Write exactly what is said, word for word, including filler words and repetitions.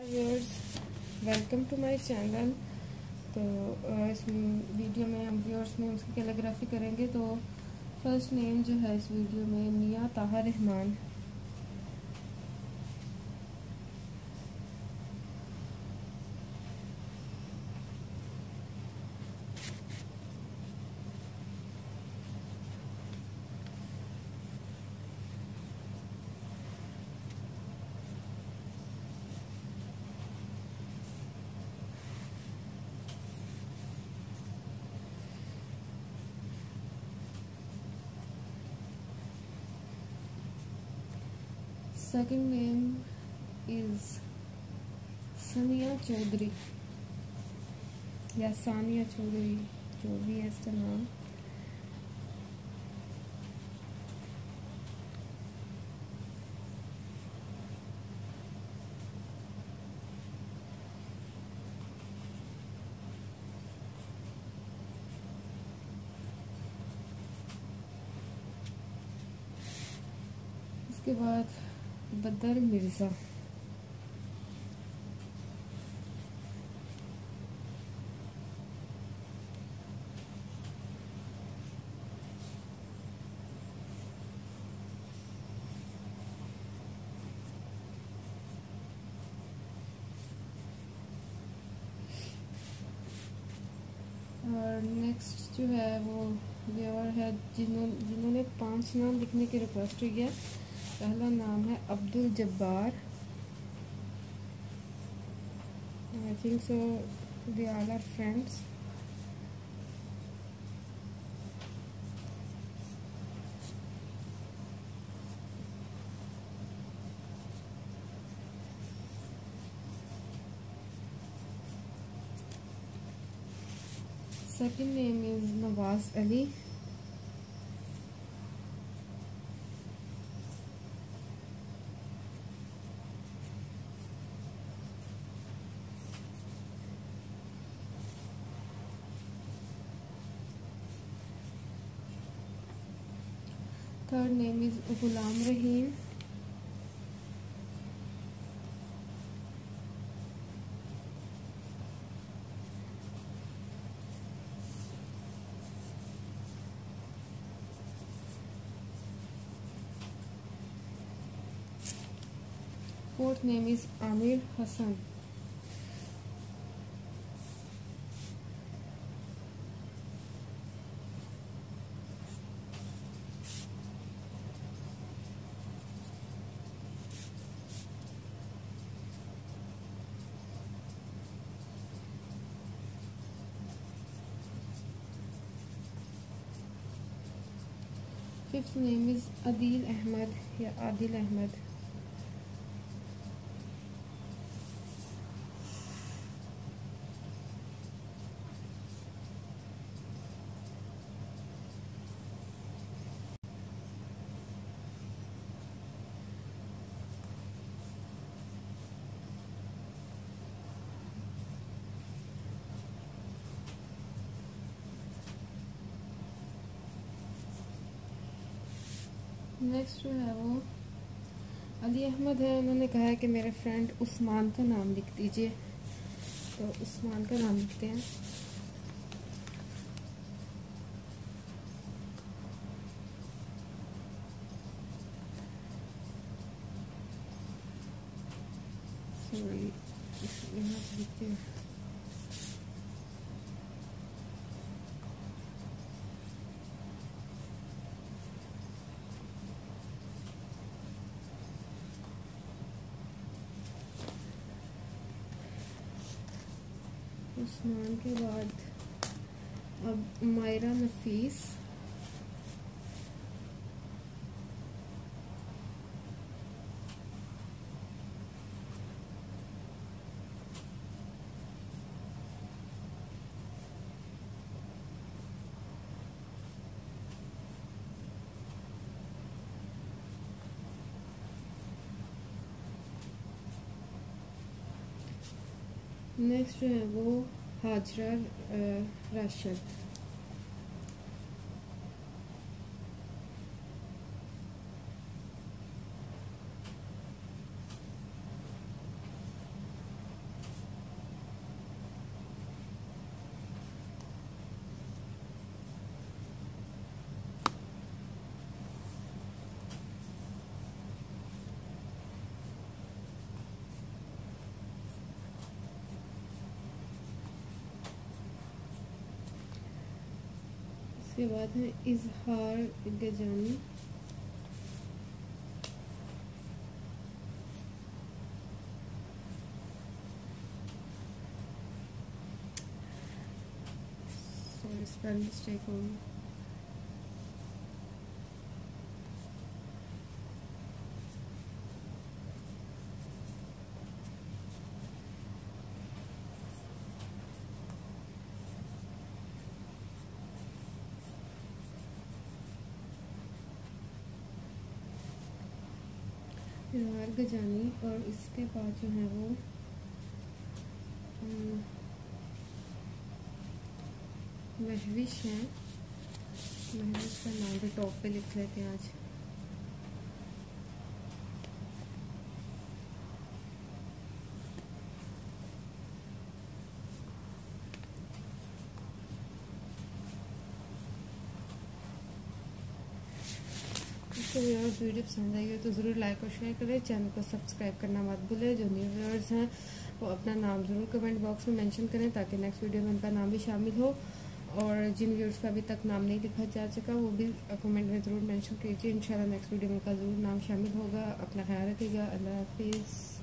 Viewers, welcome to my channel. तो इस video में हम व्यूअर्स नेम्स की कैलीग्राफी करेंगे। तो फर्स्ट नेम जो है इस वीडियो में Miyan Taha Rehman. Second name is Saniya Chaudhary या सानिया चौधरी, जो भी है इसका नाम। इसके बाद बदर मिर्जा। और नेक्स्ट जो है वो व्यूअर है जिन्हों जिन्होंने पांच नाम लिखने की रिक्वेस्ट हुई है। पहला नाम है Abdul Jabbar. I think so they all are friends. Second name is Nawaz Ali. Third name is Ghulam Rahim. Fourth name is Amir Hassan. Fifth name is Adil Ahmed या आदिल अहमद। नेक्स्ट जो है वो अली अहमद है। उन्होंने कहा है कि मेरे फ्रेंड उस्मान का नाम लिख दीजिए, तो उस्मान का नाम लिखते हैं। सॉरी, यहाँ से लिखते हैं। उस्मान के बाद अब मायरा नफीस। नेक्स्ट जो है वो हाजरा राशिद। इसके बाद है इजहार गजानी। सॉरी स्पेल मिस्टेक होगी। इजहार गजानी और इसके बाद जो है वो महविश है। महविश का नाम भी टॉप पे लिख लेते हैं आज। तो व्यूअर्स वीडियो पसंद आई हो तो ज़रूर लाइक और शेयर करें, चैनल को सब्सक्राइब करना मत भूलें। जो न्यू व्यूअर्स हैं वो अपना नाम ज़रूर कमेंट बॉक्स में मेंशन करें ताकि नेक्स्ट वीडियो में उनका नाम भी शामिल हो। और जिन व्यूअर्स का अभी तक नाम नहीं लिखा जा चुका वो भी कमेंट में ज़रूर मेंशन कीजिए। इंशाल्लाह नेक्स्ट वीडियो में उनका ज़रूर नाम शामिल होगा। अपना ख्याल रखिएगा। अल्लाह हाफिज़।